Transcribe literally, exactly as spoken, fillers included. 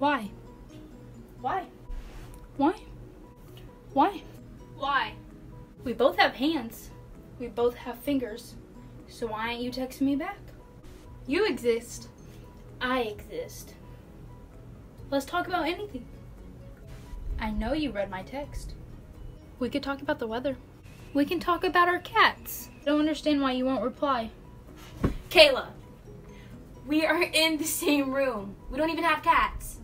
Why? Why? Why? Why? Why? We both have hands. We both have fingers. So why aren't you texting me back? You exist. I exist. Let's talk about anything. I know you read my text. We could talk about the weather. We can talk about our cats. I don't understand why you won't reply. Kayla, we are in the same room. We don't even have cats.